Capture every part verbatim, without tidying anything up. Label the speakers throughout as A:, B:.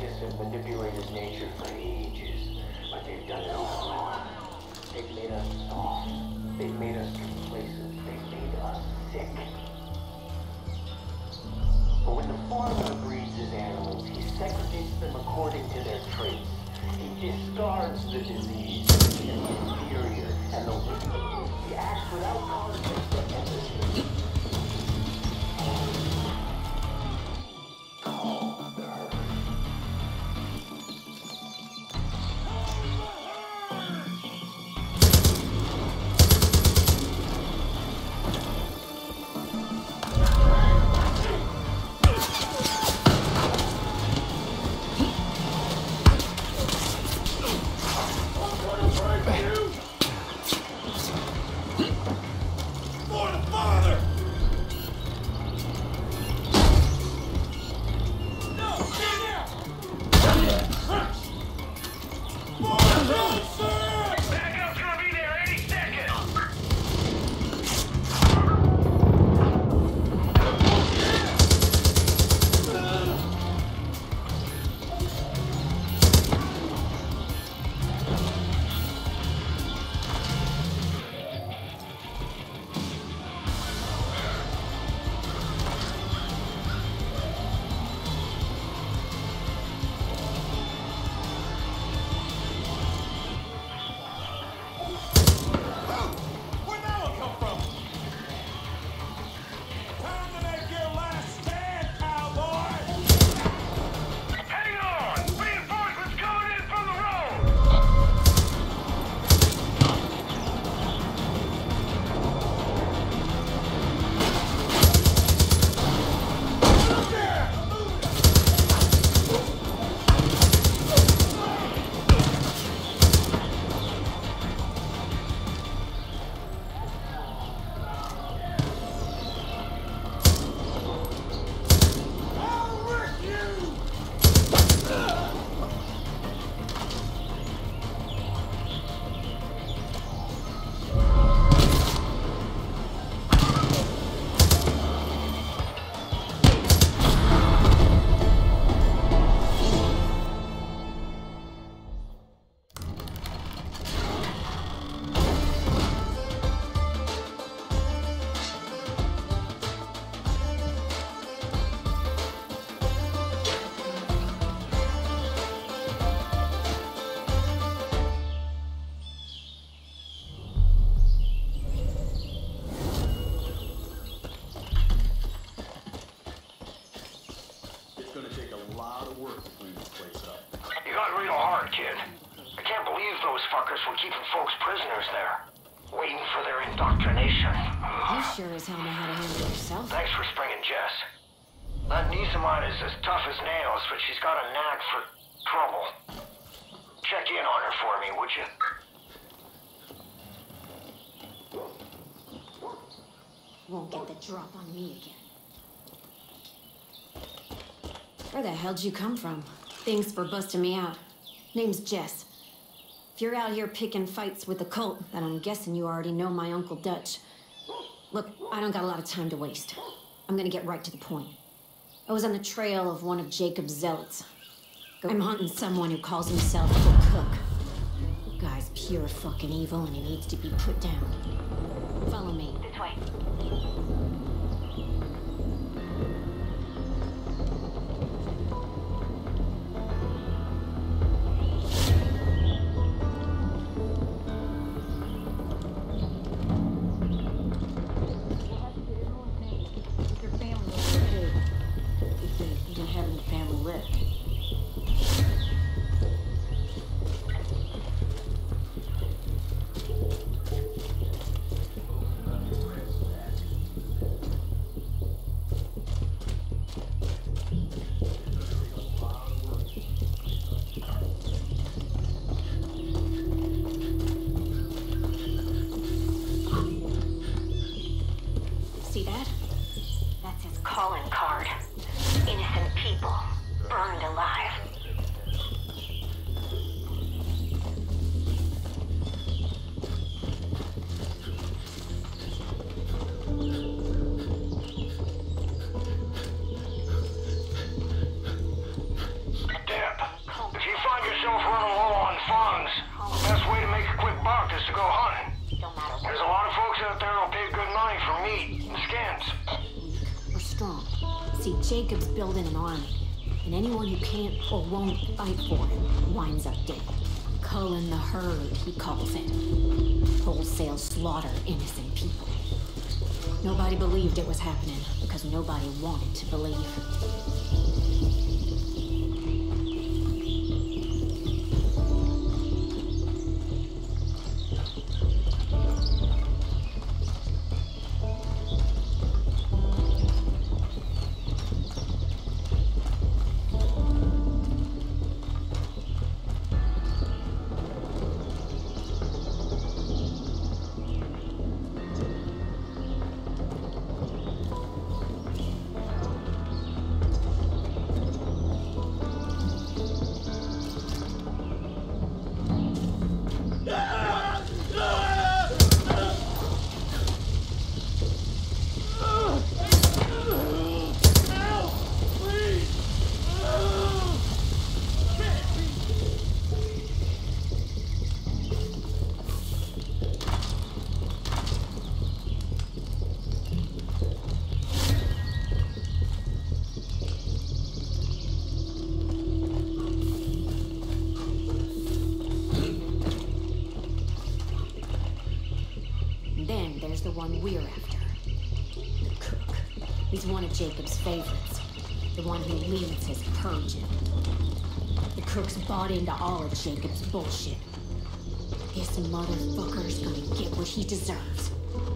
A: scientists have manipulated nature for ages, but they've done it all. They've made us soft. They've made us complacent. They've made us sick. But when the farmer breeds his animals, he segregates them according to their traits. He discards the disease, and the inferior, and the weak. He acts without conflict or empathy. Call the herd.
B: We're keeping folks prisoners there, waiting for their indoctrination.
C: You sure as hell know how to handle yourself.
B: Thanks for springing Jess. That niece of mine is as tough as nails, but she's got a knack for trouble. Check in on her for me, would you?
C: Won't get the drop on me again. Where the hell'd you come from? Thanks for busting me out. Name's Jess. If you're out here picking fights with the cult, then I'm guessing you already know my Uncle Dutch. Look, I don't got a lot of time to waste. I'm gonna get right to the point. I was on the trail of one of Jacob's zealots. I'm hunting someone who calls himself the Cook. The guy's pure fucking evil and he needs to be put down. Follow me.
D: This way. Calling card. Innocent people burned
C: Jacob's building an army, and anyone who can't or won't fight for him winds up dead. Culling the herd, he calls it. Wholesale slaughter innocent people. Nobody believed it was happening because nobody wanted to believe. The one we're after. The cook. He's one of Jacob's favorites. The one who leads his purging. The cook's bought into all of Jacob's bullshit. This motherfucker's gonna get what he deserves.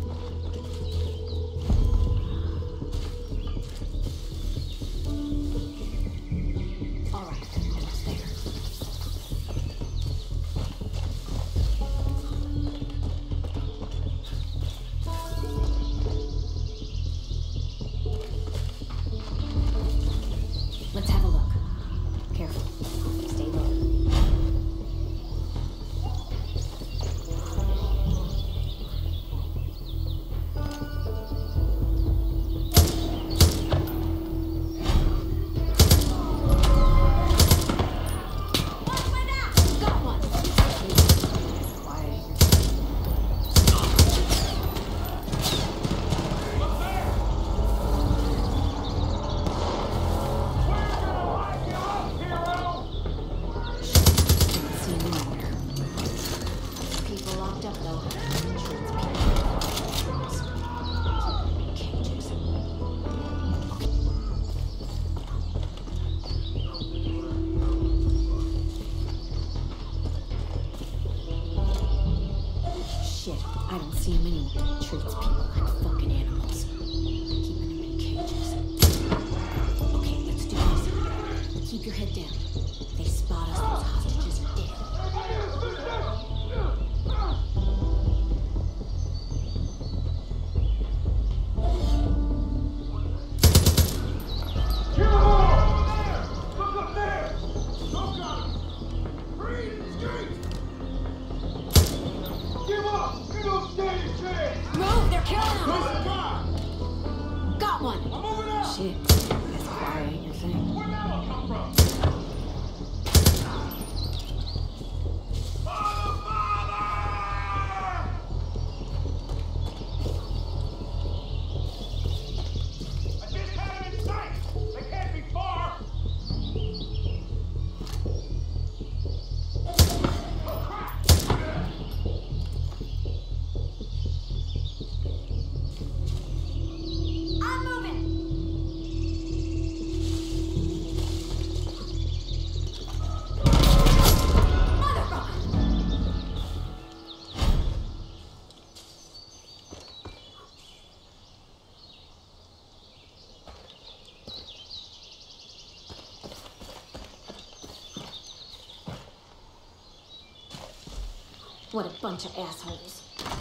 C: What a bunch of assholes.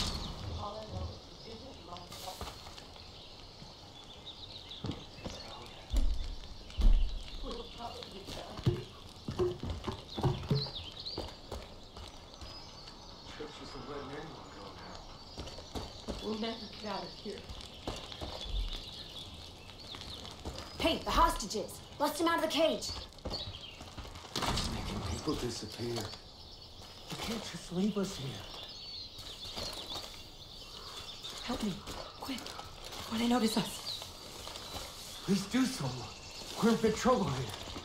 D: We'll never get out of here.
C: Hey, the hostages! Bust him out of the cage!
E: Making people disappear. You can't just leave us here.
D: Help me, quick, before they notice us.
E: Please do so. We're in big trouble here.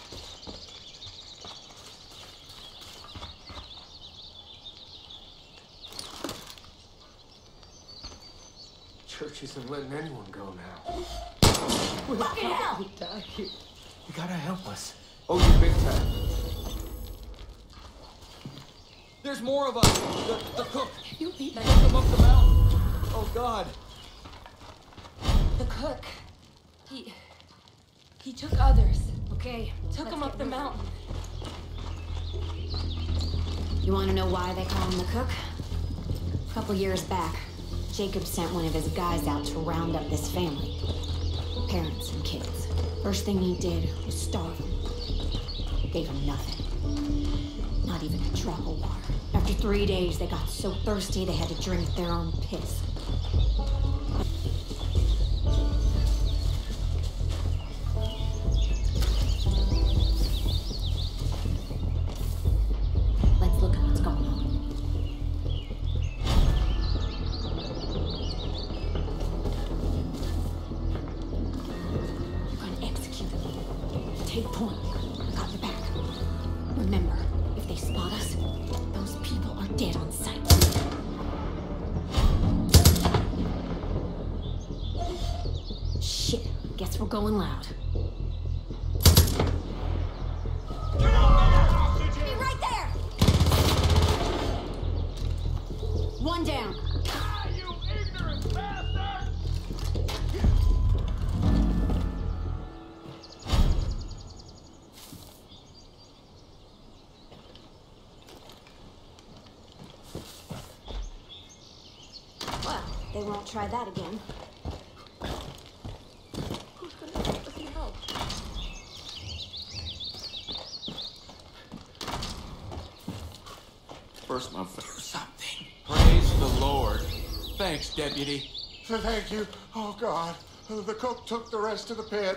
E: Church isn't letting anyone go now.
C: Fucking hell!
E: Die here. You gotta help us. Oh, you big time. There's more of us. The, the cook.
D: You beat
E: Took them up the mountain. Oh, God.
D: the cook. He... He took others.
C: Okay.
D: Took
C: let's
D: them
C: get
D: up the
C: moving.
D: mountain.
C: You want to know why they call him the cook? A couple years back, Jacob sent one of his guys out to round up this family. Parents and kids. First thing he did was starve them. Gave them nothing. Not even a drop of water. After three days, they got so thirsty they had to drink their own piss. Let's look at what's going on. You're gonna execute them. Take point. I got your back. Remember, if they spot us, those people are dead on sight. Shit, guess we're going loud. Be right there! One down.
B: Ah, you ignorant bastard!
C: Well, they won't try that again.
D: Who's gonna help us help?
F: First, my first something. Praise the Lord. Thanks, Deputy.
G: Thank you. Oh, God. The cook took the rest of the pit.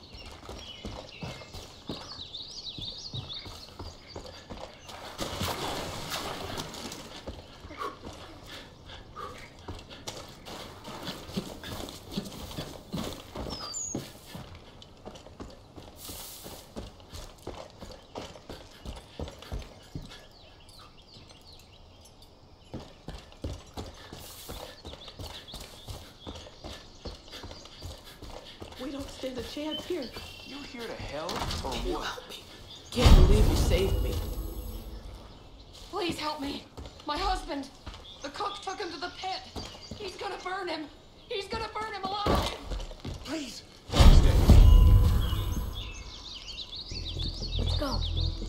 D: We don't stand a chance here.
F: You here to help or what?
D: Can't believe you saved me. Please help me. My husband. The cook took him to the pit. He's gonna burn him. He's gonna burn him alive.
G: Please.
F: Stay.
C: Let's go.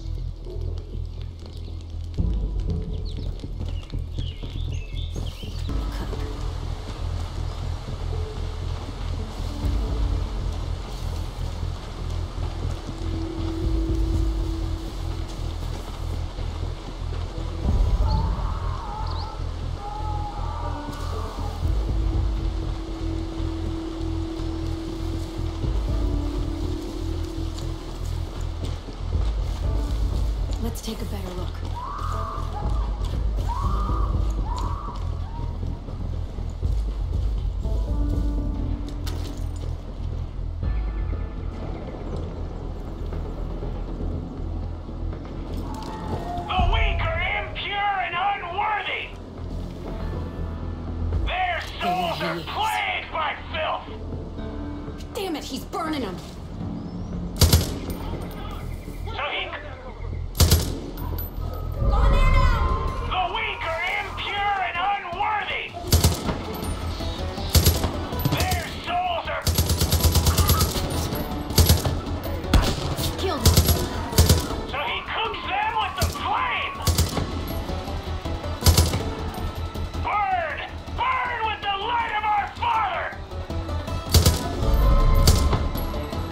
C: Let's take a better look.
B: The weak are impure and unworthy! Their souls are plagued by filth!
C: Damn it, he's burning them.
B: So he...
C: Go in there now!
B: The weak are impure and unworthy! Their souls are...
C: Kill them.
B: So he cooks them with the flame! Burn! Burn with the light of our Father!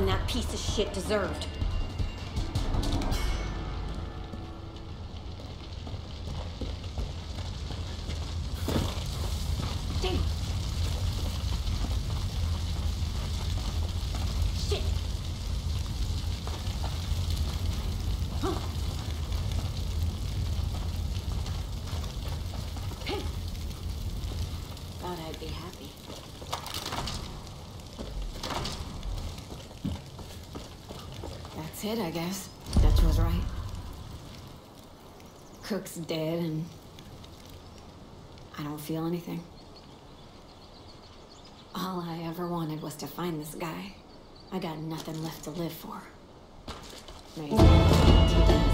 C: that piece of shit deserved. Damn. Shit. Huh. Hey. Thought I'd be happy. That's it, I guess. Dutch was right. Cook's dead, and I don't feel anything. All I ever wanted was to find this guy. I got nothing left to live for. Maybe.